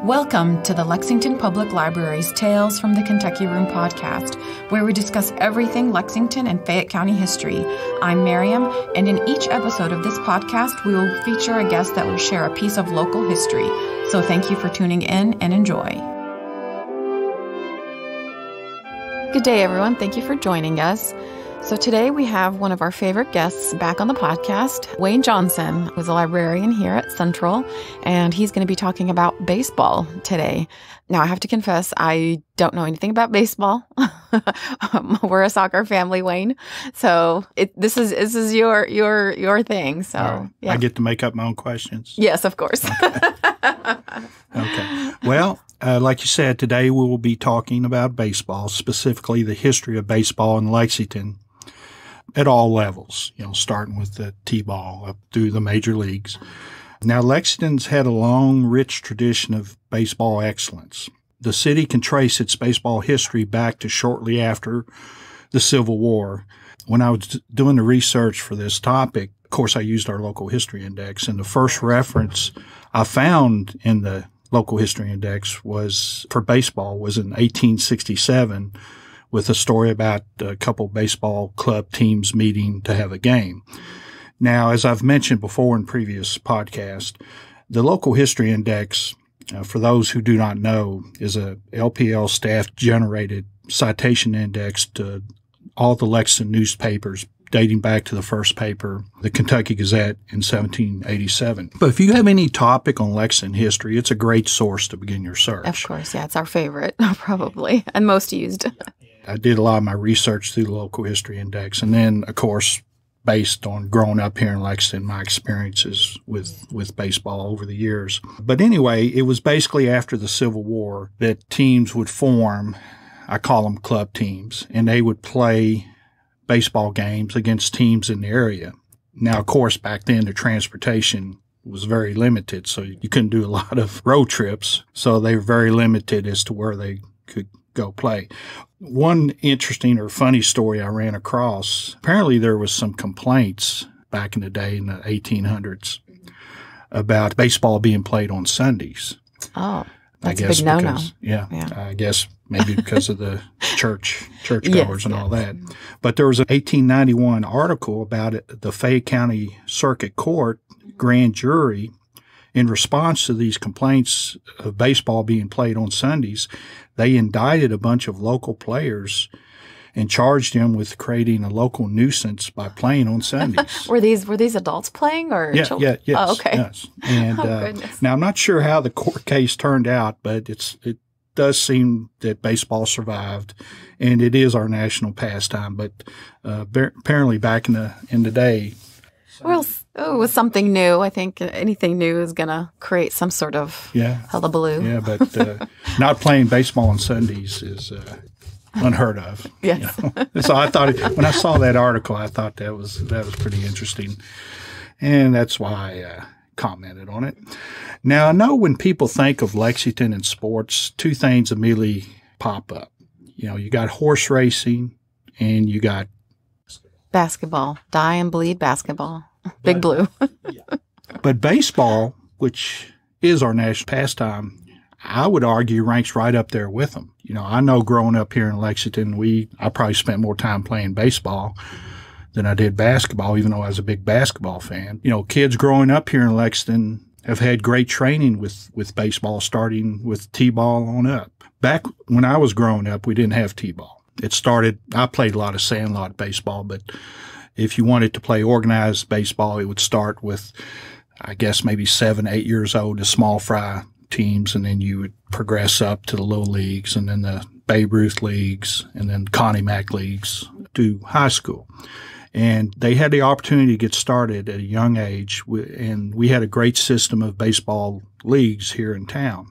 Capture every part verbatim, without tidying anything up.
Welcome to the Lexington Public Library's Tales from the Kentucky Room podcast, where we discuss everything Lexington and Fayette County history. I'm Mariam, and in each episode of this podcast, we will feature a guest that will share a piece of local history. So thank you for tuning in and enjoy. Good day, everyone. Thank you for joining us. So today we have one of our favorite guests back on the podcast, Wayne Johnson, who's a librarian here at Central, and he's going to be talking about baseball today. Now, I have to confess, I don't know anything about baseball. We're a soccer family, Wayne. So it, this is this is your your your thing. So right. yeah. I get to make up my own questions. Yes, of course. Okay. okay. Well, uh, like you said, today we will be talking about baseball, specifically the history of baseball in Lexington at all levels, you know, starting with the T-ball up through the major leagues. Now, Lexington's had a long, rich tradition of baseball excellence. The city can trace its baseball history back to shortly after the Civil War. When I was doing the research for this topic, of course, I used our local history index, and the first reference I found in the local history index was for baseball was in eighteen sixty-seven, with a story about a couple baseball club teams meeting to have a game. Now, as I've mentioned before in previous podcasts, the Local History Index, uh, for those who do not know, is a L P L staff-generated citation index to all the Lexington newspapers dating back to the first paper, the Kentucky Gazette, in seventeen eighty-seven. But if you have any topic on Lexington history, it's a great source to begin your search. Of course, yeah, it's our favorite, probably, and most used. I did a lot of my research through the Local History Index. And then, of course, based on growing up here in Lexington, my experiences with, with baseball over the years. But anyway, it was basically after the Civil War that teams would form, I call them club teams, and they would play baseball games against teams in the area. Now, of course, back then the transportation was very limited, so you couldn't do a lot of road trips. So they were very limited as to where they could go play. One interesting or funny story I ran across, apparently there was some complaints back in the day in the eighteen hundreds about baseball being played on Sundays. Oh, that's I guess a big no-no. Because, yeah, yeah, I guess maybe because of the church, churchgoers yes, and yes. all that. But there was an eighteen ninety-one article about it, the Fayette County Circuit Court grand jury. In response to these complaints of baseball being played on Sundays, they indicted a bunch of local players and charged them with creating a local nuisance by playing on Sundays. were these were these adults playing or yeah, children? Yeah, yes, oh, okay. yes. And oh, uh, goodness. Now I'm not sure how the court case turned out, but it's it does seem that baseball survived, and it is our national pastime. But uh, apparently, back in the in the day. Well, oh, it was something new. I think anything new is going to create some sort of yeah. hullabaloo. Yeah, but uh, not playing baseball on Sundays is uh, unheard of. Yes. You know? So I thought, when I saw that article, I thought that was that was pretty interesting. And that's why I uh, commented on it. Now, I know when people think of Lexington and sports, two things immediately pop up. You know, you got horse racing and you got basketball. Die and bleed basketball. Big Blue. yeah. But baseball, which is our national pastime, I would argue ranks right up there with them. You know, I know growing up here in Lexington, we I probably spent more time playing baseball than I did basketball, even though I was a big basketball fan. You know, kids growing up here in Lexington have had great training with, with baseball, starting with T-ball on up. Back when I was growing up, we didn't have T-ball. It started, I played a lot of sandlot baseball, but if you wanted to play organized baseball, it would start with, I guess, maybe seven, eight years old, the small fry teams, and then you would progress up to the little leagues, and then the Babe Ruth leagues, and then Connie Mack leagues to high school. And they had the opportunity to get started at a young age, and we had a great system of baseball leagues here in town.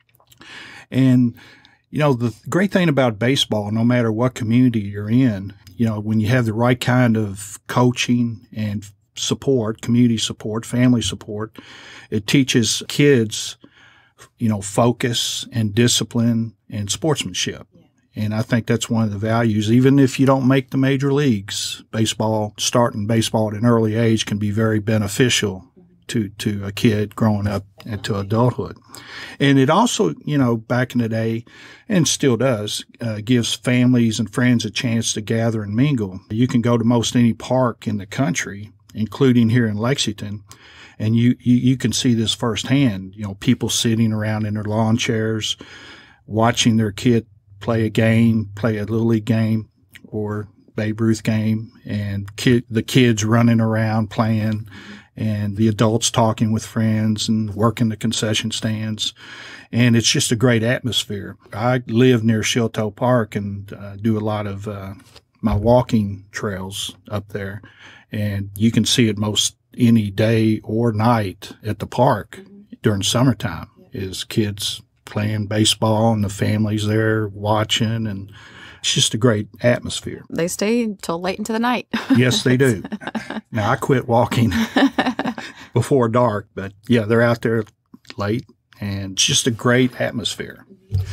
And you know, the great thing about baseball, no matter what community you're in, you know, when you have the right kind of coaching and support, community support, family support, it teaches kids, you know, focus and discipline and sportsmanship. And I think that's one of the values. Even if you don't make the major leagues, baseball, starting baseball at an early age can be very beneficial to, to a kid growing up into adulthood. And it also, you know, back in the day, and still does, uh, gives families and friends a chance to gather and mingle. You can go to most any park in the country, including here in Lexington, and you, you, you can see this firsthand, you know, people sitting around in their lawn chairs, watching their kid play a game, play a Little League game or Babe Ruth game, and kid, the kids running around playing, and the adults talking with friends and working the concession stands. And it's just a great atmosphere. I live near Chilteau Park and uh, do a lot of uh, my walking trails up there. And you can see it most any day or night at the park during summertime is kids playing baseball and the families there watching, and it's just a great atmosphere. They stay till late into the night. Yes, they do. Now, I quit walking before dark, but yeah, they're out there late, and it's just a great atmosphere.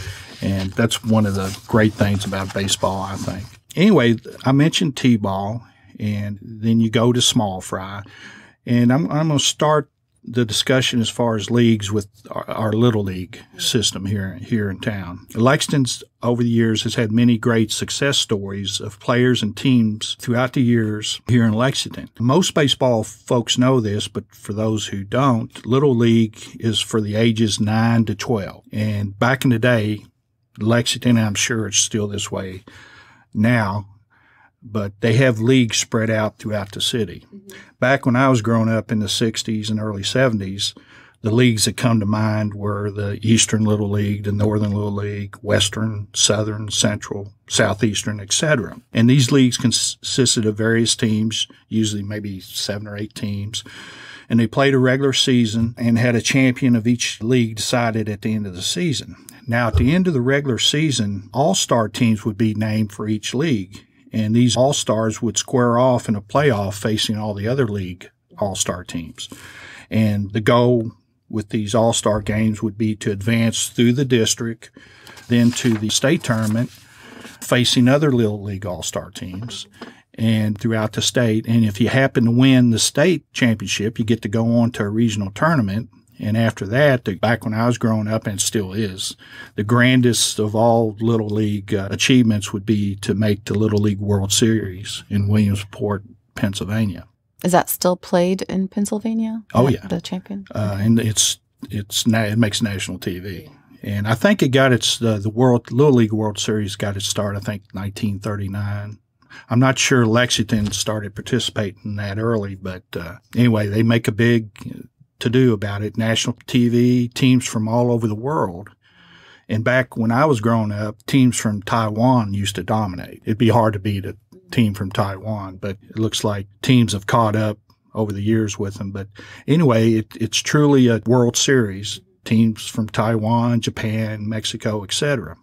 And that's one of the great things about baseball, I think. Anyway, I mentioned T-ball, and then you go to small fry. And I'm, I'm going to start the discussion as far as leagues with our, our Little League system here, here in town. Lexington's over the years has had many great success stories of players and teams throughout the years here in Lexington. Most baseball folks know this, but for those who don't, Little League is for the ages nine to twelve. And back in the day, Lexington, I'm sure it's still this way now, but they have leagues spread out throughout the city. Mm-hmm. Back when I was growing up in the sixties and early seventies, the leagues that come to mind were the Eastern Little League, the Northern Little League, Western, Southern, Central, Southeastern, et cetera. And these leagues consisted of various teams, usually maybe seven or eight teams, and they played a regular season and had a champion of each league decided at the end of the season. Now, at the end of the regular season, all-star teams would be named for each league. And these all-stars would square off in a playoff facing all the other league all-star teams. And the goal with these all-star games would be to advance through the district, then to the state tournament, facing other Little League all-star teams and throughout the state. And if you happen to win the state championship, you get to go on to a regional tournament. And after that, the, back when I was growing up, and it still is, the grandest of all Little League uh, achievements would be to make the Little League World Series in Williamsport, Pennsylvania. Is that still played in Pennsylvania? Oh, yeah. The champion? Uh, and it's it's na- it makes national T V. And I think it got its, uh, the World Little League World Series got its start, I think, nineteen thirty-nine. I'm not sure Lexington started participating in that early, but uh, anyway, they make a big to do about it. National T V, teams from all over the world. And back when I was growing up, teams from Taiwan used to dominate. It'd be hard to beat a team from Taiwan, but it looks like teams have caught up over the years with them. But anyway, it, it's truly a World Series. Teams from Taiwan, Japan, Mexico, et cetera.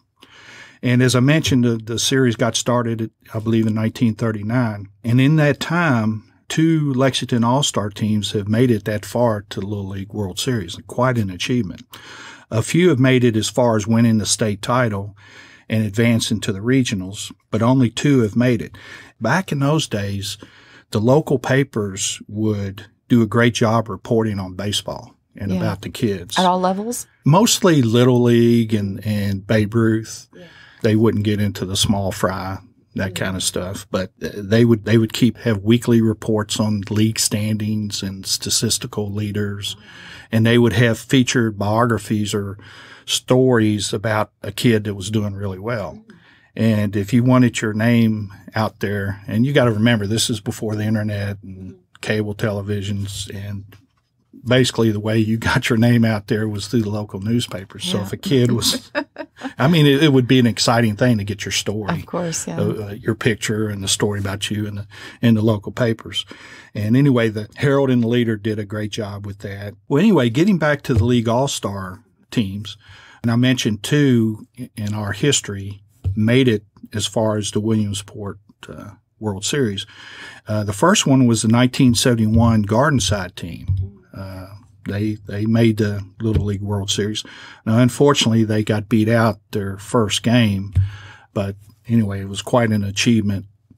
And as I mentioned, the, the series got started, I believe, in nineteen thirty-nine. And in that time, two Lexington All-Star teams have made it that far to the Little League World Series. Quite an achievement. A few have made it as far as winning the state title and advancing to the regionals, but only two have made it. Back in those days, the local papers would do a great job reporting on baseball and yeah. about the kids. At all levels? Mostly Little League and, and Babe Ruth. Yeah. They wouldn't get into the small fry, that kind of stuff. But they would they would keep have weekly reports on league standings and statistical leaders, and they would have featured biographies or stories about a kid that was doing really well. And if you wanted your name out there, and you got to remember this is before the internet and cable televisions, and basically the way you got your name out there was through the local newspapers. Yeah. So if a kid was, I mean, it, it would be an exciting thing to get your story. Of course, yeah. Uh, your picture and the story about you in the, in the local papers. And anyway, the Herald and the Leader did a great job with that. Well, anyway, getting back to the League All-Star teams, and I mentioned two in our history made it as far as the Williamsport uh, World Series. Uh, the first one was the nineteen seventy-one Gardenside team. Uh, they they made the Little League World Series. Now, unfortunately, they got beat out their first game, but anyway, it was quite an achievement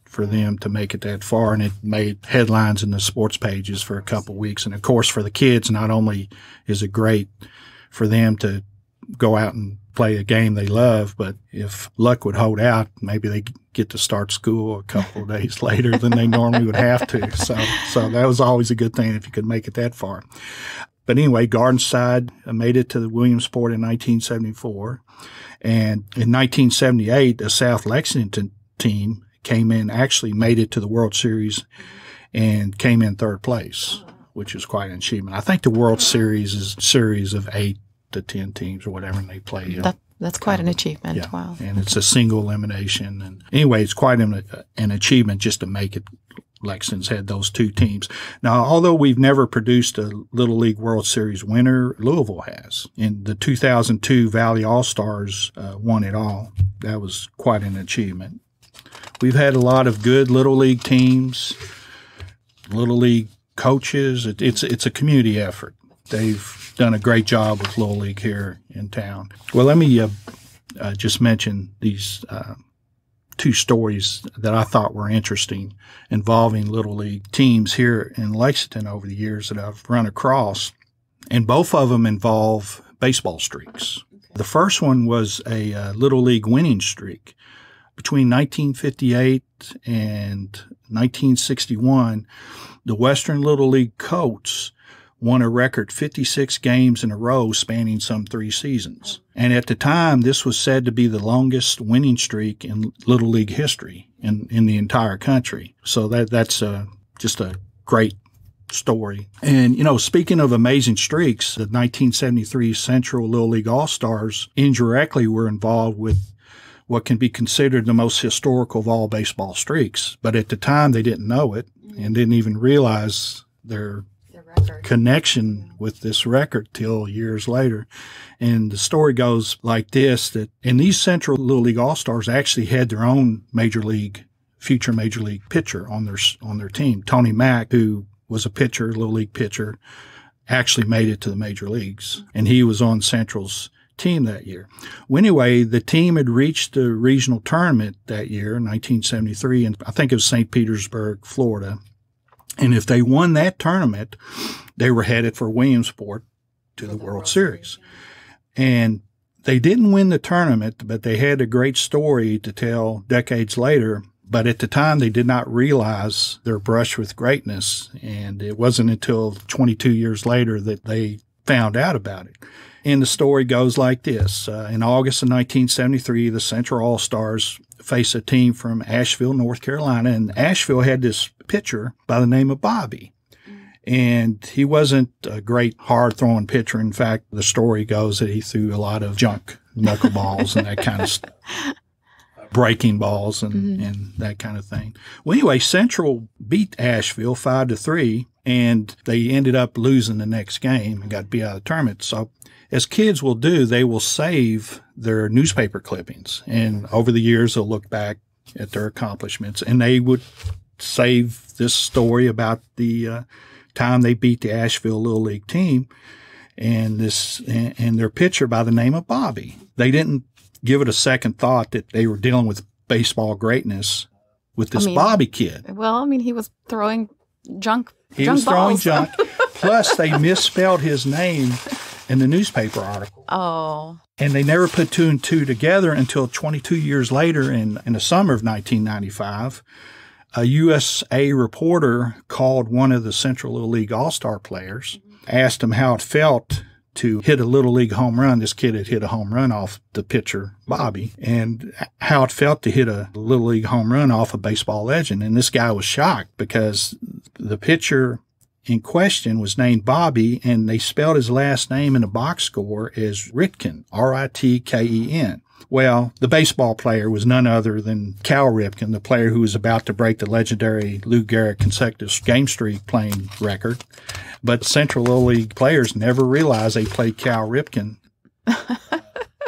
for them to make it that far, and it made headlines in the sports pages for a couple of weeks. And of course, for the kids, not only is it great for them to go out and play a game they love, but if luck would hold out, maybe they get to start school a couple of days later than they normally would have to. So, so that was always a good thing if you could make it that far. But anyway, Gardenside made it to the Williamsport in nineteen seventy-four. And in nineteen seventy-eight, the South Lexington team came in, actually made it to the World Series and came in third place, which is quite an achievement. I think the World Series is a series of eight to ten teams or whatever, and they play. You know, that, that's quite an of, achievement. Yeah. Wow. And it's a single elimination. And anyway, it's quite an, an achievement just to make it. Lexington's had those two teams. Now, although we've never produced a Little League World Series winner, Louisville has. In the two thousand two Valley All-Stars uh, won it all. That was quite an achievement. We've had a lot of good Little League teams, Little League coaches. It, it's, it's a community effort. They've done a great job with Little League here in town. Well, let me uh, uh, just mention these uh, two stories that I thought were interesting involving Little League teams here in Lexington over the years that I've run across. And both of them involve baseball streaks. The first one was a uh, Little League winning streak. Between nineteen fifty-eight and nineteen sixty-one, the Western Little League Coats won a record fifty-six games in a row spanning some three seasons. And at the time, this was said to be the longest winning streak in Little League history in, in the entire country. So that that's uh, just a great story. And, you know, speaking of amazing streaks, the nineteen seventy-three Central Little League All-Stars indirectly were involved with what can be considered the most historical of all baseball streaks. But at the time, they didn't know it and didn't even realize their connection with this record till years later. And the story goes like this, that and these Central Little League All-Stars actually had their own major league, future major league pitcher on their, on their team. Tony Mack, who was a pitcher, Little League pitcher, actually made it to the major leagues. And he was on Central's team that year. Well, anyway, the team had reached the regional tournament that year, nineteen seventy-three, and I think it was Saint Petersburg, Florida. And if they won that tournament, they were headed for Williamsport to the World Series. And they didn't win the tournament, but they had a great story to tell decades later. But at the time, they did not realize their brush with greatness. And it wasn't until twenty-two years later that they found out about it. And the story goes like this. Uh, in August of nineteen seventy-three, the Central All-Stars faced a team from Asheville, North Carolina. And Asheville had this pitcher by the name of Bobby. And he wasn't a great hard-throwing pitcher. In fact, the story goes that he threw a lot of junk knuckleballs and that kind of stuff. Breaking balls and, mm-hmm. and that kind of thing. Well, anyway, Central beat Asheville five to three, and they ended up losing the next game and got beat out of the tournament. So as kids will do, they will save their newspaper clippings. And over the years, they'll look back at their accomplishments, and they would save this story about the uh, time they beat the Asheville Little League team and this and, and their pitcher by the name of Bobby. They didn't give it a second thought that they were dealing with baseball greatness with this I mean, Bobby kid. Well, I mean, he was throwing junk He junk was balls. throwing junk. Plus, they misspelled his name in the newspaper article. Oh. And they never put two and two together until twenty-two years later in, in the summer of nineteen ninety-five. A U S A reporter called one of the Central Little League All-Star players, asked him how it felt to hit a Little League home run. This kid had hit a home run off the pitcher, Bobby, and how it felt to hit a Little League home run off a baseball legend. And this guy was shocked because the pitcher in question was named Bobby, and they spelled his last name in the box score as Ritken, R I T K E N. Well, the baseball player was none other than Cal Ripken, the player who was about to break the legendary Lou Gehrig consecutive game streak playing record. But Central Little League players never realized they played Cal Ripken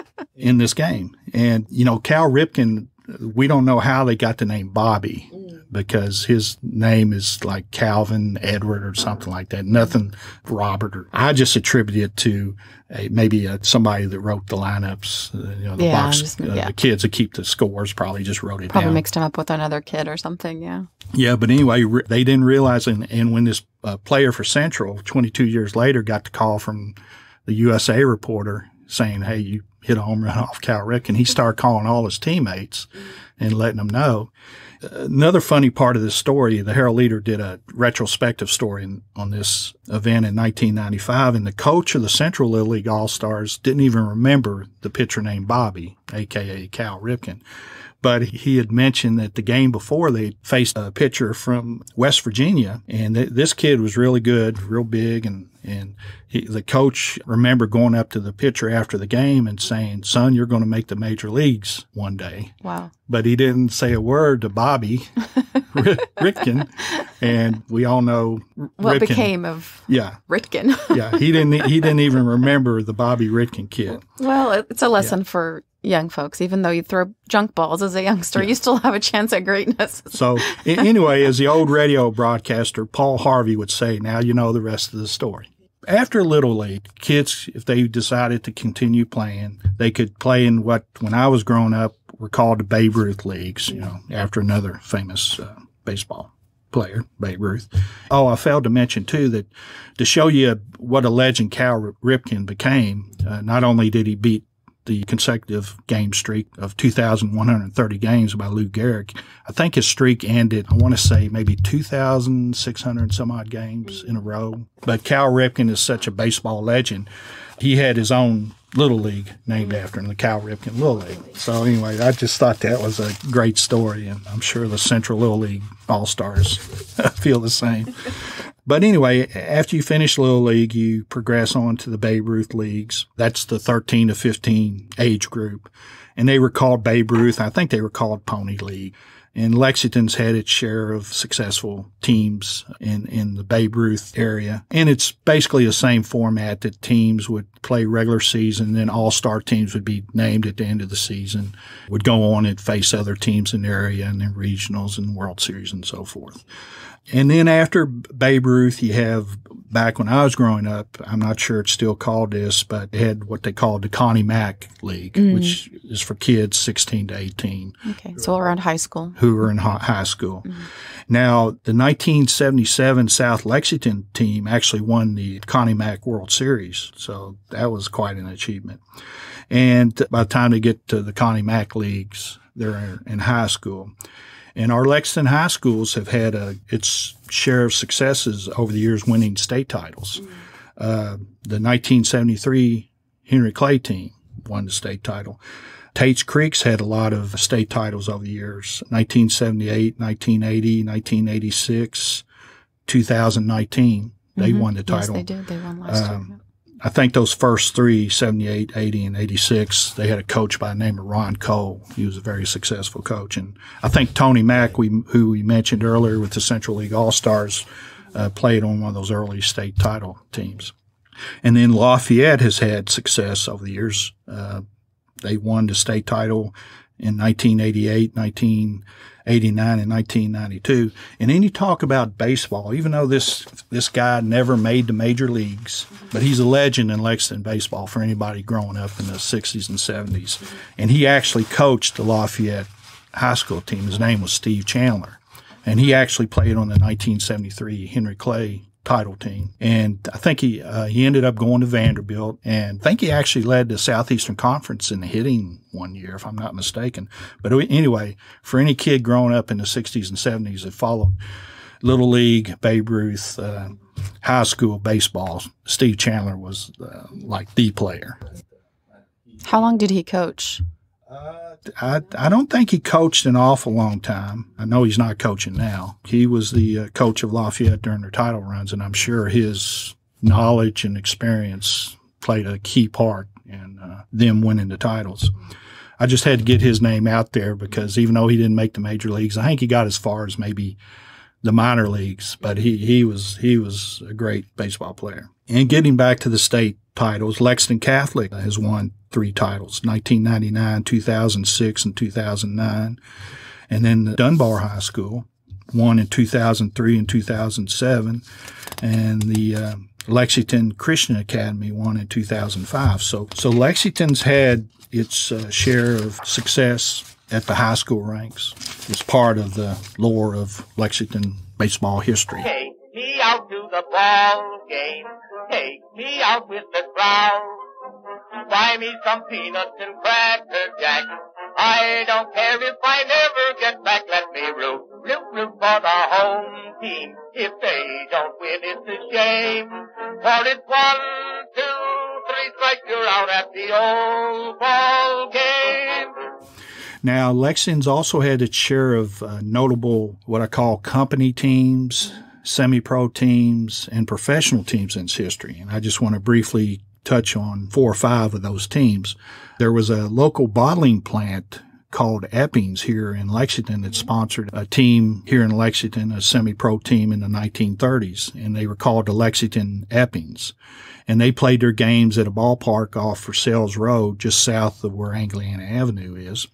in this game. And, you know, Cal Ripken, we don't know how they got the name Bobby, because his name is like Calvin Edward or something like that. Nothing Robert. Or, I just attribute it to a, maybe a, somebody that wrote the lineups. Uh, you know, the yeah, box, just, uh, yeah. the kids that keep the scores probably just wrote it Probably down. mixed him up with another kid or something. Yeah. Yeah, but anyway, re- they didn't realize, and, and when this uh, player for Central, twenty-two years later, got the call from the U S A reporter saying, "Hey, you hit a home run off Cal Ripken," he started calling all his teammates and letting them know. Another funny part of this story, the Herald Leader did a retrospective story in, on this event in nineteen ninety-five, and the coach of the Central Little League All-Stars didn't even remember the pitcher named Bobby, a k a. Cal Ripken. But he had mentioned that the game before they faced a pitcher from West Virginia, and th- this kid was really good, real big, and and he, the coach remembered going up to the pitcher after the game and saying, "Son, you're going to make the major leagues one day." Wow. But he didn't say a word to Bobby Ripken, and we all know what Ripken, became of yeah, Ripken. yeah, he didn't he didn't even remember the Bobby Ripken kid. Well, it's a lesson yeah. for young folks. Even though you throw junk balls as a youngster, yeah. you still have a chance at greatness. So anyway, as the old radio broadcaster Paul Harvey would say, now you know the rest of the story. After Little League, kids, if they decided to continue playing, they could play in what, when I was growing up, were called the Babe Ruth Leagues, you know, after another famous uh, baseball player, Babe Ruth. Oh, I failed to mention, too, that to show you what a legend Cal Ripken became, uh, not only did he beat the consecutive game streak of two thousand one hundred thirty games by Lou Gehrig, I think his streak ended, I want to say, maybe two thousand six hundred some odd games in a row. But Cal Ripken is such a baseball legend. He had his own Little League named after him, the Cal Ripken Little League. So anyway, I just thought that was a great story, and I'm sure the Central Little League All-Stars feel the same. But anyway, after you finish Little League, you progress on to the Babe Ruth Leagues. That's the thirteen to fifteen age group. And they were called Babe Ruth. I think they were called Pony League. And Lexington's had its share of successful teams in, in the Babe Ruth area. And it's basically the same format that teams would play regular season, then all-star teams would be named at the end of the season, would go on and face other teams in the area and then regionals and World Series and so forth. And then after Babe Ruth, you have, back when I was growing up, I'm not sure it's still called this, but they had what they called the Connie Mack League, mm. which is for kids sixteen to eighteen. Okay, so around high school. Who were in high school. Mm. Now, the nineteen seventy-seven South Lexington team actually won the Connie Mack World Series, so that was quite an achievement. And by the time they get to the Connie Mack Leagues, they're in high school. And our Lexington high schools have had a, its share of successes over the years winning state titles. Mm. Uh, the nineteen seventy-three Henry Clay team won the state title. Tate's Creek's had a lot of state titles over the years. nineteen seventy-eight, nineteen eighty, nineteen eighty-six, two thousand nineteen. They mm-hmm. won the title. Yes, they did. They won last um, year. I think those first three, seventy-eight, eighty, and eighty-six, they had a coach by the name of Ron Cole. He was a very successful coach. And I think Tony Mack, we, who we mentioned earlier with the Central League All-Stars, uh, played on one of those early state title teams. And then Lafayette has had success over the years. Uh, they won the state title in nineteen eighty-eight, nineteen eighty-nine, and nineteen ninety-two. And then you talk about baseball, even though this this guy never made the major leagues, but he's a legend in Lexington baseball for anybody growing up in the sixties and seventies. And he actually coached the Lafayette high school team. His name was Steve Chandler. And he actually played on the nineteen seventy-three Henry Clay title team. And I think he uh, he ended up going to Vanderbilt, and I think he actually led the Southeastern Conference in hitting one year, if I'm not mistaken. But anyway, for any kid growing up in the sixties and seventies that followed Little League, Babe Ruth, uh, high school baseball, Steve Chandler was uh, like the player. How long did he coach? Uh, I, I don't think he coached an awful long time. I know he's not coaching now. He was the uh, coach of Lafayette during their title runs, and I'm sure his knowledge and experience played a key part in uh, them winning the titles. I just had to get his name out there because even though he didn't make the major leagues, I think he got as far as maybe the minor leagues, but he, he was he was a great baseball player. And getting back to the state titles, Lexington Catholic has won three titles, nineteen ninety-nine, two thousand six, and two thousand nine. And then the Dunbar High School won in two thousand three and two thousand seven, and the uh, Lexington Christian Academy won in two thousand five. So, so Lexington's had its uh, share of success at the high school ranks. It's part of the lore of Lexington baseball history. Take me out to the ball game. Take me out with the crowd. Buy me some peanuts and cracker jack. I don't care if I never get back. Let me root, root, root for the home team. If they don't win, it's a shame. For it's one, two, three strikes, you're out at the old ball game. Now, Lexington's also had its share of uh, notable, what I call company teams, semi-pro teams, and professional teams in its history. And I just want to briefly touch on four or five of those teams. There was a local bottling plant called Eppings here in Lexington that sponsored a team here in Lexington, a semi-pro team in the nineteen thirties, and they were called the Lexington Eppings. And they played their games at a ballpark off Versailles Road, just south of where Angliana Avenue is.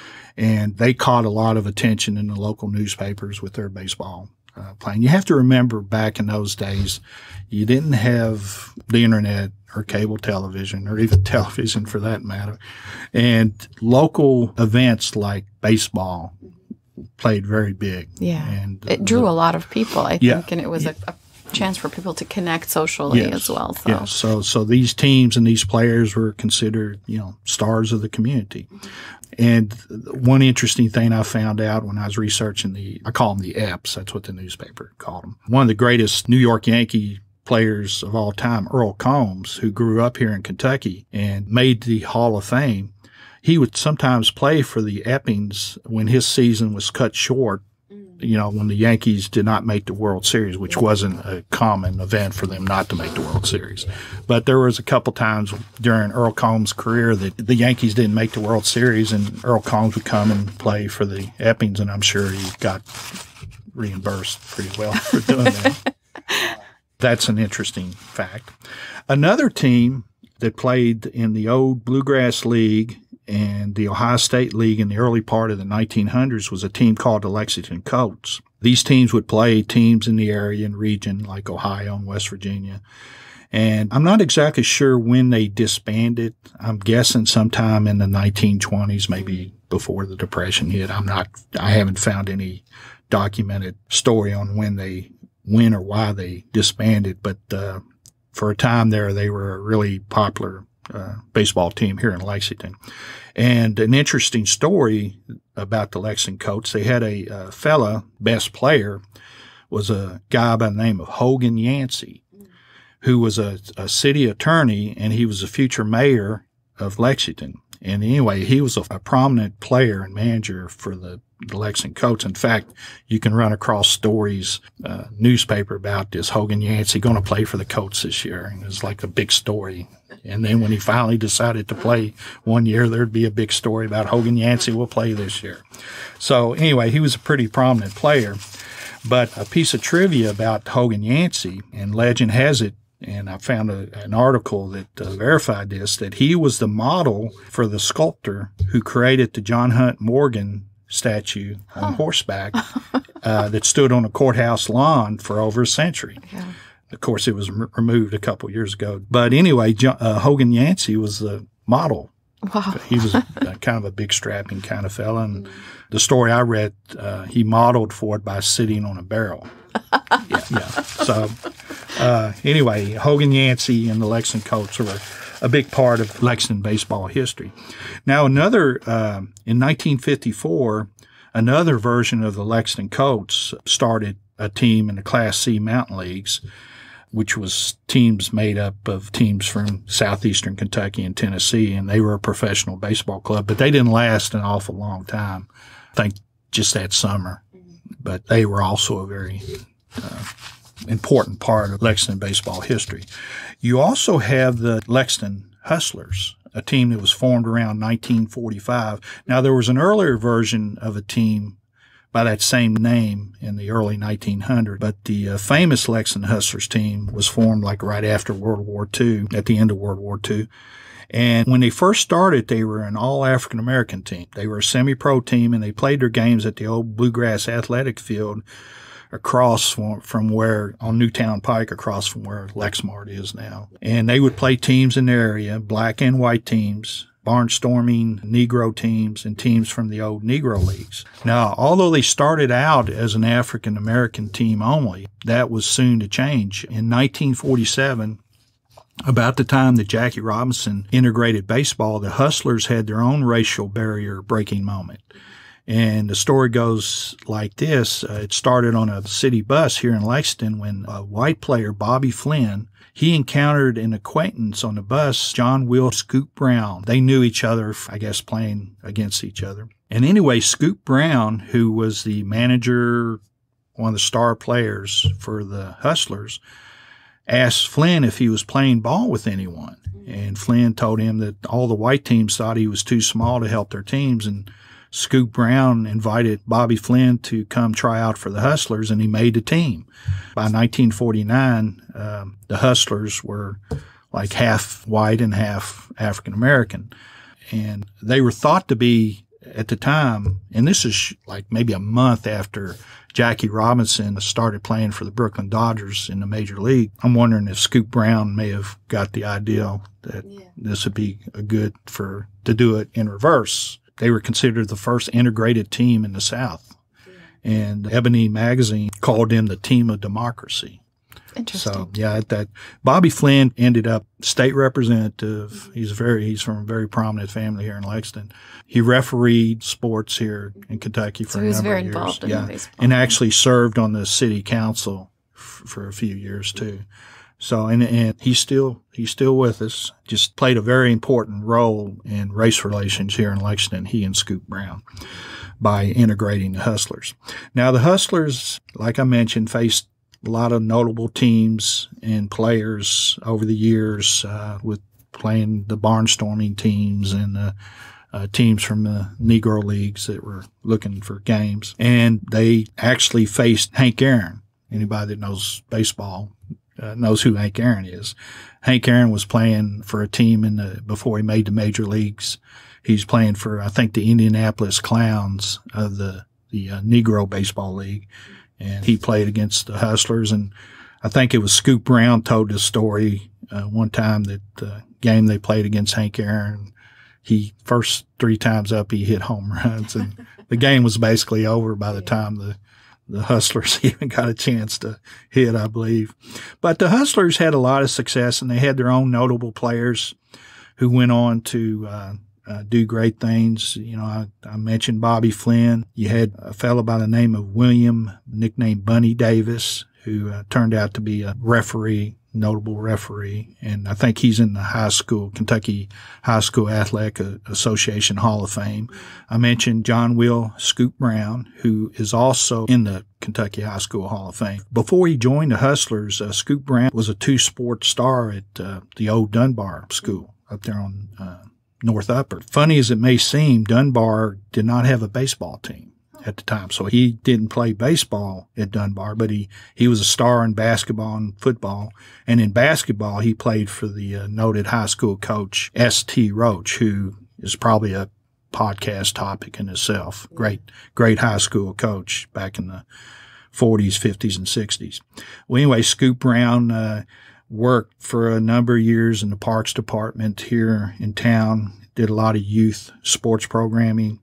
And they caught a lot of attention in the local newspapers with their baseball uh, playing. You have to remember back in those days, you didn't have the internet or cable television or even television for that matter. And local events like baseball played very big. Yeah. And it drew the, a lot of people, I think, yeah, and it was yeah. a, a chance for people to connect socially yes, as well. So. Yes. So, so these teams and these players were considered, you know, stars of the community. And one interesting thing I found out when I was researching the, I call them the Eps, that's what the newspaper called them. One of the greatest New York Yankee players of all time, Earl Combs, who grew up here in Kentucky and made the Hall of Fame, he would sometimes play for the Eppings when his season was cut short, you know, when the Yankees did not make the World Series, which wasn't a common event for them not to make the World Series. But there was a couple times during Earl Combs' career that the Yankees didn't make the World Series, and Earl Combs would come and play for the Eppings, and I'm sure he got reimbursed pretty well for doing that. That's an interesting fact. Another team that played in the old Bluegrass League and the Ohio State League in the early part of the nineteen hundreds was a team called the Lexington Colts. These teams would play teams in the area and region like Ohio and West Virginia. And I'm not exactly sure when they disbanded. I'm guessing sometime in the nineteen twenties, maybe before the Depression hit. I'm not, I haven't found any documented story on when they, when or why they disbanded. But uh, for a time there, they were a really popular Uh, baseball team here in Lexington. And an interesting story about the Lexington Colts, they had a uh, fella, best player, was a guy by the name of Hogan Yancey, who was a, a city attorney, and he was a future mayor of Lexington. And anyway, he was a, a prominent player and manager for the, the Lexington Colts. In fact, you can run across stories, uh, newspaper about this Hogan Yancey going to play for the Colts this year. And it was like a big story. And then when he finally decided to play one year, there'd be a big story about Hogan Yancey will play this year. So anyway, he was a pretty prominent player. But a piece of trivia about Hogan Yancey, and legend has it, and I found a, an article that uh, verified this, that he was the model for the sculptor who created the John Hunt Morgan statue on horseback uh, that stood on a courthouse lawn for over a century. Yeah. Of course, it was m- removed a couple years ago. But anyway, John, uh, Hogan Yancey was the model. Wow. He was a, a kind of a big strapping kind of fella. And the story I read, uh, he modeled for it by sitting on a barrel. yeah, yeah. So uh, anyway, Hogan Yancey and the Lexington Colts were a big part of Lexington baseball history. Now, another, uh, in nineteen fifty-four, another version of the Lexington Colts started a team in the Class C Mountain Leagues, which was teams made up of teams from southeastern Kentucky and Tennessee, and they were a professional baseball club, but they didn't last an awful long time. I think just that summer. But they were also a very uh, important part of Lexington baseball history. You also have the Lexington Hustlers, a team that was formed around nineteen forty-five. Now, there was an earlier version of a team by that same name in the early nineteen hundreds, but the uh, famous Lexington Hustlers team was formed like right after World War Two, at the end of World War Two. And when they first started, they were an all African-American team. They were a semi-pro team, and they played their games at the old Bluegrass Athletic Field across from where, on Newtown Pike, across from where Lexmark is now. And they would play teams in the area, black and white teams, barnstorming Negro teams, and teams from the old Negro leagues. Now, although they started out as an African-American team only, that was soon to change. In nineteen forty-seven, about the time that Jackie Robinson integrated baseball, the Hustlers had their own racial barrier breaking moment. And the story goes like this. Uh, it started on a city bus here in Lexington when a white player, Bobby Flynn, he encountered an acquaintance on the bus, John Will Scoop Brown. They knew each other, I guess, playing against each other. And anyway, Scoop Brown, who was the manager, one of the star players for the Hustlers, asked Flynn if he was playing ball with anyone. And Flynn told him that all the white teams thought he was too small to help their teams, and Scoop Brown invited Bobby Flynn to come try out for the Hustlers, and he made the team. By nineteen forty-nine, um, the Hustlers were like half white and half African-American. And they were thought to be, at the time, and this is like maybe a month after Jackie Robinson started playing for the Brooklyn Dodgers in the major league. I'm wondering if Scoop Brown may have got the idea that yeah. this would be a good for to do it in reverse. They were considered the first integrated team in the South. Yeah. And Ebony magazine called them the team of democracy. Interesting. So, yeah, at that, Bobby Flynn ended up state representative. Mm-hmm. He's very, he's from a very prominent family here in Lexington. He refereed sports here in Kentucky for so a number of years. he was very involved in yeah. baseball. And actually served on the city council f- for a few years too. So, and, and he's still, he's still with us, just played a very important role in race relations here in Lexington, he and Scoop Brown, by integrating the Hustlers. Now, the Hustlers, like I mentioned, faced a lot of notable teams and players over the years, uh, with playing the barnstorming teams and, uh, uh, teams from the Negro leagues that were looking for games. And they actually faced Hank Aaron. Anybody that knows baseball Uh, knows who Hank Aaron is. Hank Aaron was playing for a team in the, before he made the major leagues. He's playing for, I think, the Indianapolis Clowns of the, the uh, Negro Baseball League. And he played against the Hustlers. And I think it was Scoop Brown told this story uh, one time that the uh, game they played against Hank Aaron, he first three times up, he hit home runs. And the game was basically over by the time the The Hustlers even got a chance to hit, I believe. But the Hustlers had a lot of success, and they had their own notable players who went on to uh, uh, do great things. You know, I, I mentioned Bobby Flynn. You had a fellow by the name of William, nicknamed Bunny Davis, who uh, turned out to be a referee, notable referee. And I think he's in the high school, Kentucky High School Athletic Association Hall of Fame. I mentioned John Will Scoop Brown, who is also in the Kentucky High School Hall of Fame. Before he joined the Hustlers, uh, Scoop Brown was a two-sport star at uh, the old Dunbar School up there on uh, North Upper. Funny as it may seem, Dunbar did not have a baseball team at the time. So he didn't play baseball at Dunbar, but he, he was a star in basketball and football. And in basketball, he played for the uh, noted high school coach, S T Roach, who is probably a podcast topic in itself. Great, great high school coach back in the forties, fifties, and sixties. Well, anyway, Scoop Brown uh, worked for a number of years in the parks department here in town, did a lot of youth sports programming.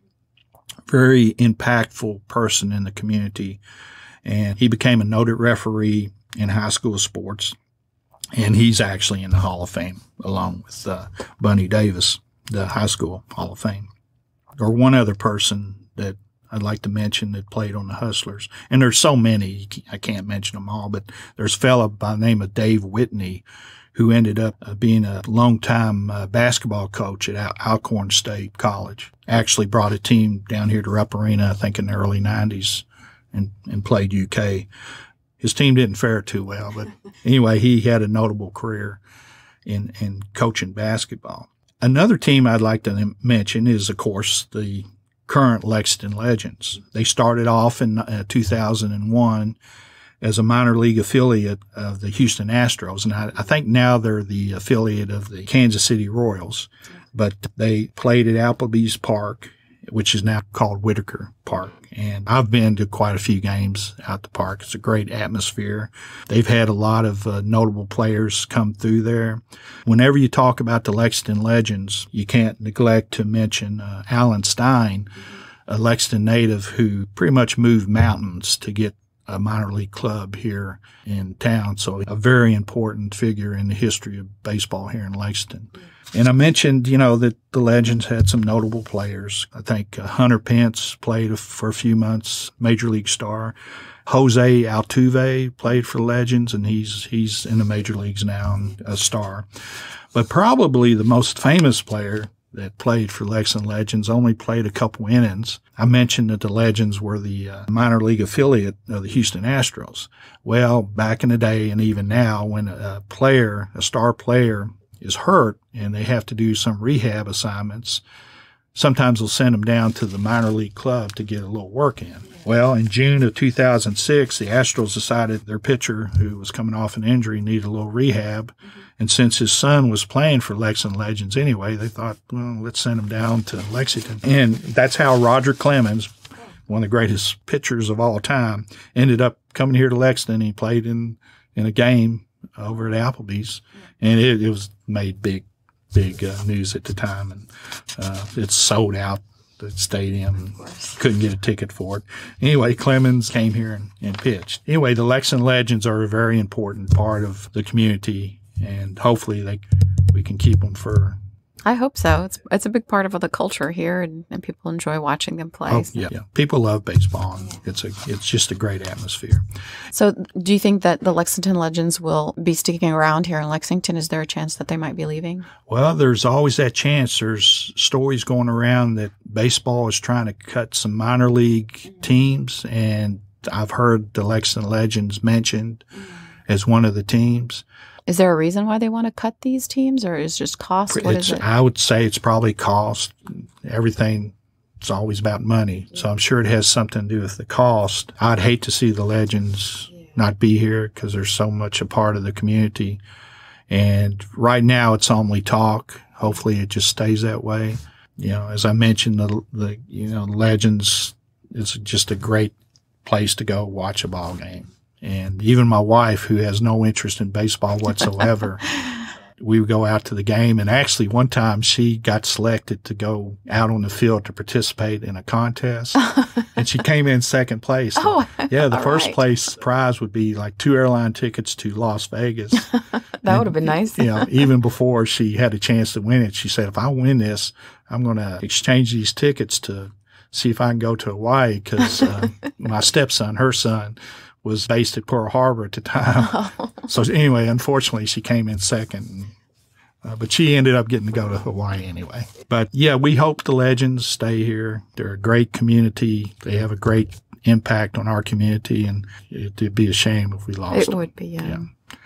Very impactful person in the community. And he became a noted referee in high school sports. And he's actually in the Hall of Fame along with uh, Bunny Davis, the high school Hall of Fame. Or one other person that I'd like to mention that played on the Hustlers. And there's so many, I can't mention them all, but there's a fellow by the name of Dave Whitney who ended up uh, being a longtime uh, basketball coach at Al- Alcorn State College. Actually brought a team down here to Rupp Arena, I think in the early nineties, and, and played U K. His team didn't fare too well, but anyway, he had a notable career in, in coaching basketball. Another team I'd like to mention is, of course, the current Lexington Legends. They started off in uh, two thousand one as a minor league affiliate of the Houston Astros. And I, I think now they're the affiliate of the Kansas City Royals. But they played at Applebee's Park, which is now called Whitaker Park. And I've been to quite a few games out the park. It's a great atmosphere. They've had a lot of uh, notable players come through there. Whenever you talk about the Lexington Legends, you can't neglect to mention uh, Alan Stein, a Lexington native who pretty much moved mountains to get a minor league club here in town. So a very important figure in the history of baseball here in Lexington. And I mentioned, you know, that the Legends had some notable players. I think uh, Hunter Pence played for a few months, Major League star. Jose Altuve played for the Legends, and he's he's in the major leagues now and a star. But probably the most famous player that played for Lexington Legends only played a couple innings. I mentioned that the Legends were the uh, minor league affiliate of the Houston Astros. Well, back in the day and even now, when a player, a star player, is hurt and they have to do some rehab assignments, sometimes they'll send them down to the minor league club to get a little work in. Well, in June of two thousand six, the Astros decided their pitcher, who was coming off an injury, needed a little rehab. And since his son was playing for Lexington Legends anyway, they thought, well, let's send him down to Lexington. And that's how Roger Clemens, one of the greatest pitchers of all time, ended up coming here to Lexington. He played in, in a game over at Applebee's, and it, it was made big, big uh, news at the time. And uh, it's sold out the stadium. Couldn't get a ticket for it. Anyway, Clemens came here and, and pitched. Anyway, the Lexington Legends are a very important part of the community, and hopefully they we can keep them for. I hope so. It's it's a big part of the culture here, and, and people enjoy watching them play. Oh, yeah, yeah. People love baseball, and it's a it's just a great atmosphere. So do you think that the Lexington Legends will be sticking around here in Lexington? Is there a chance that they might be leaving? Well, there's always that chance. There's stories going around that baseball is trying to cut some minor league teams, and I've heard the Lexington Legends mentioned as one of the teams. Is there a reason why they want to cut these teams, or is it just cost? What it's, is it? I would say it's probably cost. Everything is always about money. So I'm sure it has something to do with the cost. I'd hate to see the Legends not be here because they're so much a part of the community. And right now it's only talk. Hopefully it just stays that way. You know, as I mentioned, the, the you know, Legends is just a great place to go watch a ball game. And even my wife, who has no interest in baseball whatsoever, we would go out to the game. And actually, one time she got selected to go out on the field to participate in a contest. And she came in second place. Oh, yeah, the first right. place prize would be like two airline tickets to Las Vegas. That and, would have been nice. You know, even before she had a chance to win it, she said, if I win this, I'm going to exchange these tickets to see if I can go to Hawaii because uh, my stepson, her son, was based at Pearl Harbor at the time. Oh. So anyway, unfortunately, she came in second. Uh, but she ended up getting to go to Hawaii anyway. But yeah, we hope the Legends stay here. They're a great community. They have a great impact on our community, and it'd be a shame if we lost It them. would be, yeah. yeah.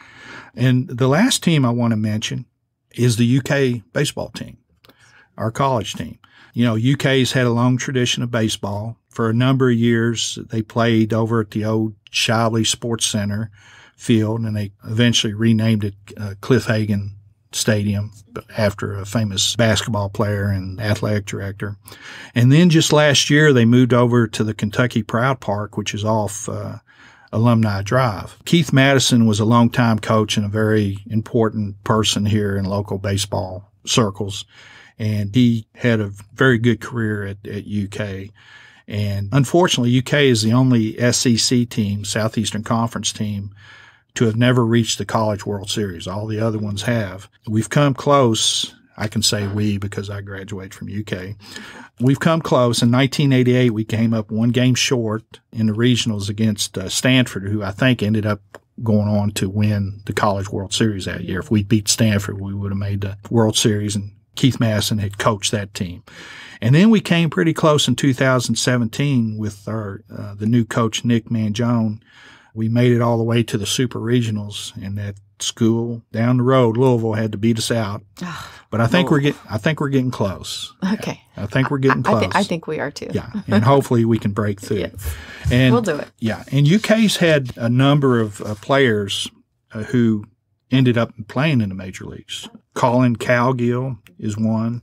And the last team I want to mention is the U K baseball team, our college team. You know, U K's had a long tradition of baseball. For a number of years, they played over at the old Shively Sports Center field, and they eventually renamed it uh, Cliff Hagan Stadium after a famous basketball player and athletic director. And then just last year, they moved over to the Kentucky Proud Park, which is off uh, Alumni Drive. Keith Madison was a longtime coach and a very important person here in local baseball circles. And he had a very good career at, at U K. And unfortunately, U K is the only S E C team, Southeastern Conference team, to have never reached the College World Series. All the other ones have. We've come close. I can say we because I graduated from U K. We've come close. In nineteen eighty-eight, we came up one game short in the regionals against uh, Stanford, who I think ended up going on to win the College World Series that year. If we beat Stanford, we would have made the World Series, and Keith Madison had coached that team. And then we came pretty close in two thousand seventeen with our uh, the new coach, Nick Mangione. We made it all the way to the Super Regionals, and that school down the road, Louisville, had to beat us out. But I think we're getting. I think we're getting close. Okay. I think we're getting I, I, close. th- I think we are too. Yeah, and hopefully we can break through. Yes. And we'll do it. Yeah, and U K's had a number of uh, players uh, who ended up playing in the major leagues. Colin Cowgill is one.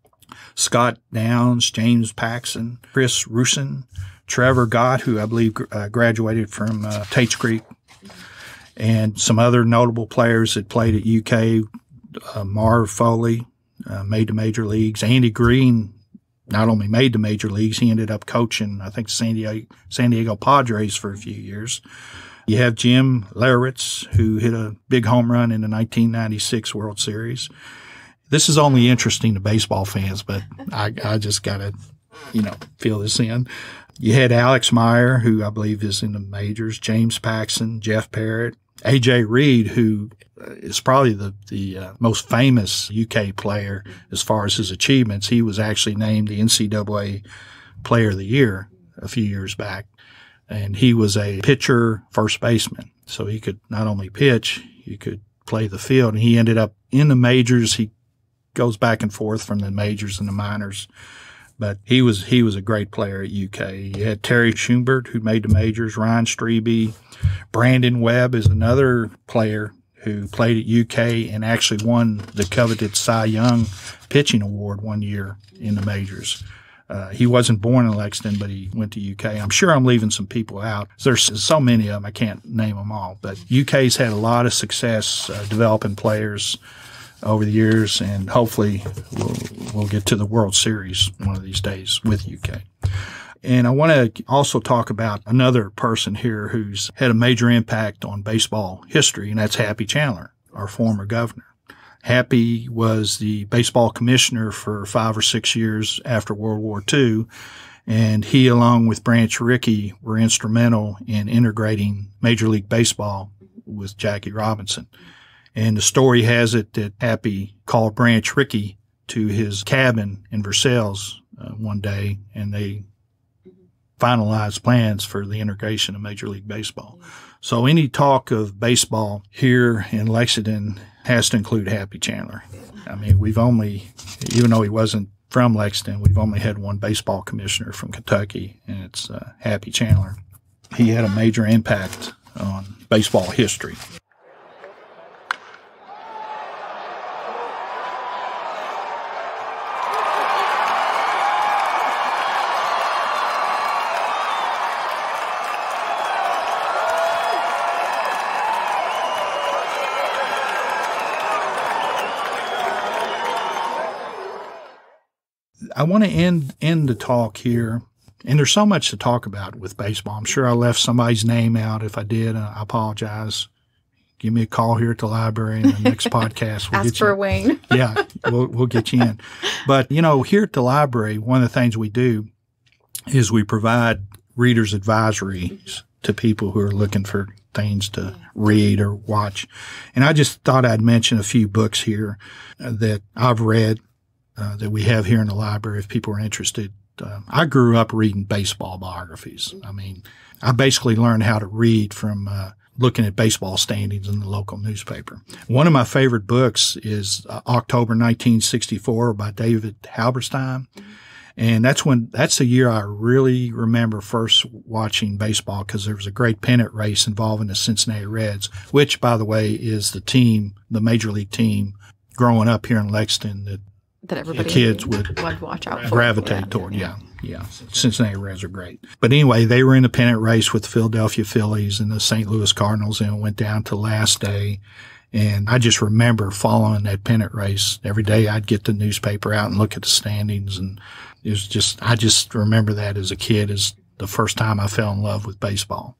Scott Downs, James Paxson, Chris Rusin, Trevor Gott, who I believe uh, graduated from uh, Tates Creek, and some other notable players that played at U K. Uh, Marv Foley uh, made the major leagues. Andy Green not only made the major leagues, he ended up coaching, I think, San Diego, San Diego Padres for a few years. You have Jim Leritz, who hit a big home run in the nineteen ninety-six World Series. This is only interesting to baseball fans, but I, I just got to, you know, fill this in. You had Alex Meyer, who I believe is in the majors, James Paxson, Jeff Parrott, A J Reed, who is probably the, the uh, most famous U K player as far as his achievements. He was actually named the N C double A Player of the Year a few years back. And he was a pitcher first baseman. So he could not only pitch, he could play the field. And he ended up in the majors. He goes back and forth from the majors and the minors. But he was he was a great player at U K. You had Terry Schumbert, who made the majors, Ryan Strebe. Brandon Webb is another player who played at U K and actually won the coveted Cy Young pitching award one year in the majors. Uh, he wasn't born in Lexington, but he went to U K. I'm sure I'm leaving some people out. There's so many of them, I can't name them all. But U K's had a lot of success uh, developing players over the years, and hopefully we'll, we'll get to the World Series one of these days with U K. And I want to also talk about another person here who's had a major impact on baseball history, and that's Happy Chandler, our former governor. Happy was the baseball commissioner for five or six years after World War Two, and he, along with Branch Rickey, were instrumental in integrating Major League Baseball with Jackie Robinson. And the story has it that Happy called Branch Rickey to his cabin in Versailles uh, one day, and they finalized plans for the integration of Major League Baseball. So any talk of baseball here in Lexington has to include Happy Chandler. I mean, we've only, even though he wasn't from Lexington, we've only had one baseball commissioner from Kentucky, and it's uh, Happy Chandler. He had a major impact on baseball history. I want to end end the talk here, and there's so much to talk about with baseball. I'm sure I left somebody's name out. If I did, I apologize. Give me a call here at the library in the next podcast. We'll Ask get for you, Wayne. yeah, we'll we'll get you in. But you know, here at the library, one of the things we do is we provide readers' advisories to people who are looking for things to read or watch. And I just thought I'd mention a few books here that I've read. Uh, that we have here in the library if people are interested. Uh, I grew up reading baseball biographies. I mean, I basically learned how to read from uh, looking at baseball standings in the local newspaper. One of my favorite books is uh, October nineteen sixty-four by David Halberstam. And that's when, that's the year I really remember first watching baseball, because there was a great pennant race involving the Cincinnati Reds, which, by the way, is the team, the major league team growing up here in Lexington that that everybody the kids would, would watch out for. gravitate yeah. toward. Yeah, yeah. Cincinnati Reds are great. But anyway, they were in the pennant race with the Philadelphia Phillies and the Saint Louis Cardinals, and it went down to last day. And I just remember following that pennant race. Every day I'd get the newspaper out and look at the standings. And it was just, I just remember that as a kid as the first time I fell in love with baseball.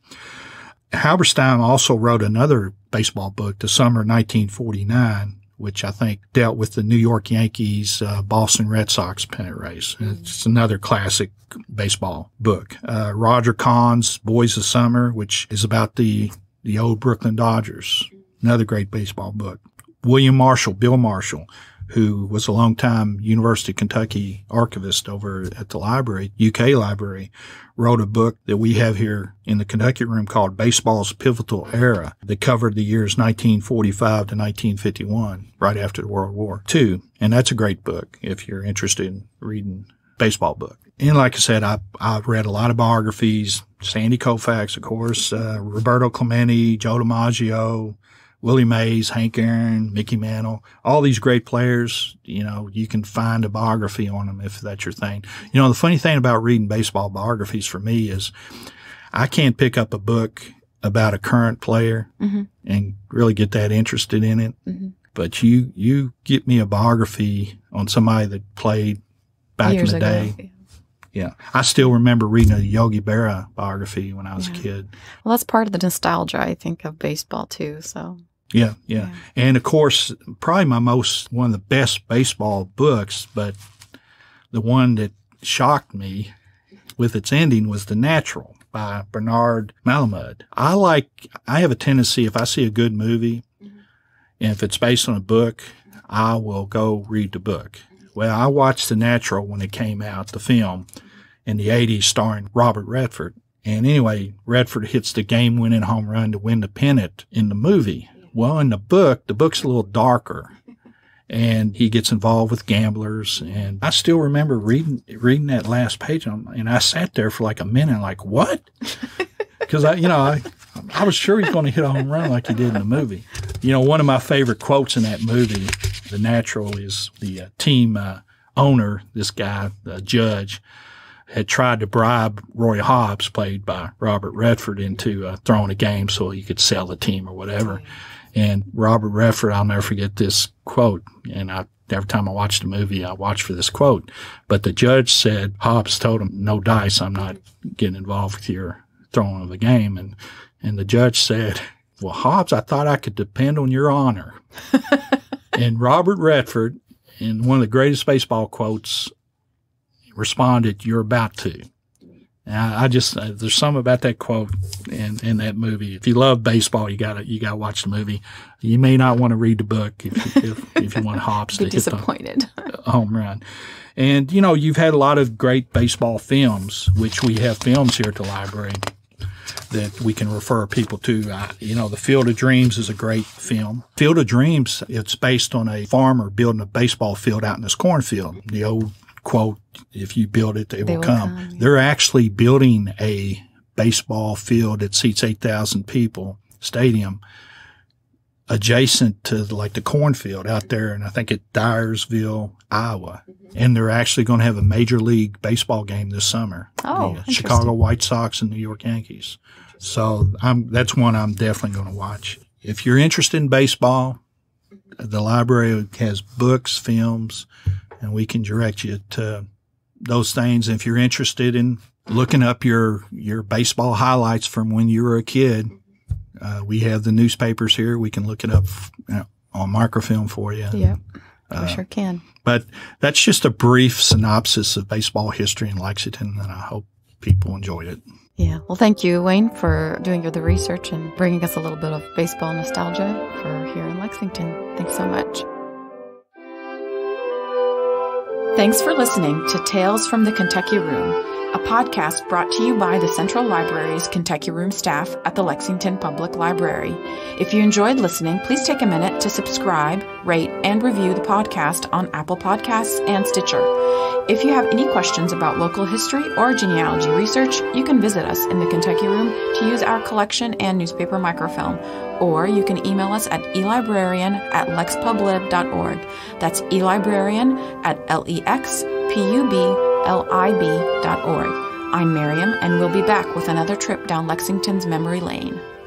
Halberstam also wrote another baseball book, The Summer of nineteen forty-nine, which I think dealt with the New York Yankees, uh, Boston Red Sox pennant race. It's another classic baseball book. Uh, Roger Kahn's Boys of Summer, which is about the, the old Brooklyn Dodgers. Another great baseball book. William Marshall, Bill Marshall, who was a longtime University of Kentucky archivist over at the library, U K library, wrote a book that we have here in the Kentucky room called Baseball's Pivotal Era that covered the years nineteen forty-five to nineteen fifty-one, right after World War Two. And that's a great book if you're interested in reading a baseball book. And like I said, I, I've read a lot of biographies, Sandy Koufax, of course, uh, Roberto Clemente, Joe DiMaggio, Willie Mays, Hank Aaron, Mickey Mantle, all these great players. You know, you can find a biography on them if that's your thing. You know, the funny thing about reading baseball biographies for me is I can't pick up a book about a current player mm-hmm. and really get that interested in it. Mm-hmm. But you, you get me a biography on somebody that played back Years in the ago. day. Yeah. I still remember reading a Yogi Berra biography when I was yeah. a kid. Well, that's part of the nostalgia, I think, of baseball, too. So, yeah, yeah, yeah. And, of course, probably my most, one of the best baseball books, but the one that shocked me with its ending was The Natural by Bernard Malamud. I like, I have a tendency, if I see a good movie, mm-hmm. and if it's based on a book, I will go read the book. Well, I watched The Natural when it came out, the film, in the eighties starring Robert Redford. And anyway, Redford hits the game-winning home run to win the pennant in the movie. Well, in the book, the book's a little darker. And he gets involved with gamblers. And I still remember reading reading that last page, and I sat there for like a minute like, what? Because, I, you know, I, I was sure he's going to hit a home run like he did in the movie. You know, one of my favorite quotes in that movie, The Natural, is the uh, team uh, owner, this guy, the judge, had tried to bribe Roy Hobbs, played by Robert Redford, into uh, throwing a game so he could sell the team or whatever. And Robert Redford, I'll never forget this quote. And I, every time I watch the movie, I watch for this quote. But the judge said, Hobbs told him, no dice, I'm not getting involved with your throwing of a game. And, and the judge said, well, Hobbs, I thought I could depend on your honor. And Robert Redford, in one of the greatest baseball quotes, responded, you're about to. And I, I just, uh, there's something about that quote in, in that movie. If you love baseball, you gotta, you gotta watch the movie. You may not want to read the book if, if, if you want Hobbs to be disappointed. Hit the home run. And, you know, you've had a lot of great baseball films, which we have films here at the library that we can refer people to. Uh, you know, The Field of Dreams is a great film. Field of Dreams, it's based on a farmer building a baseball field out in this cornfield. The old quote, if you build it, they, they will, will come. come yeah. They're actually building a baseball field that seats eight thousand people, stadium, adjacent to like the cornfield out there, and I think at Dyersville, Iowa. Mm-hmm. And they're actually going to have a Major League Baseball game this summer. Oh, the Chicago White Sox and New York Yankees. So I'm, that's one I'm definitely going to watch. If you're interested in baseball, the library has books, films, and we can direct you to those things. If you're interested in looking up your, your baseball highlights from when you were a kid, uh, we have the newspapers here. We can look it up you know, on microfilm for you. Yeah, we uh, sure can. But that's just a brief synopsis of baseball history in Lexington, and I hope people enjoyed it. Yeah. Well, thank you, Wayne, for doing the research and bringing us a little bit of baseball nostalgia for here in Lexington. Thanks so much. Thanks for listening to Tales from the Kentucky Room, a podcast brought to you by the Central Library's Kentucky Room staff at the Lexington Public Library. If you enjoyed listening, please take a minute to subscribe, rate, and review the podcast on Apple Podcasts and Stitcher. If you have any questions about local history or genealogy research, you can visit us in the Kentucky Room to use our collection and newspaper microfilm, or you can email us at elibrarian at lexpublib dot org. That's elibrarian at L E X P U B L I B dot org. I'm Mariam, and we'll be back with another trip down Lexington's memory lane.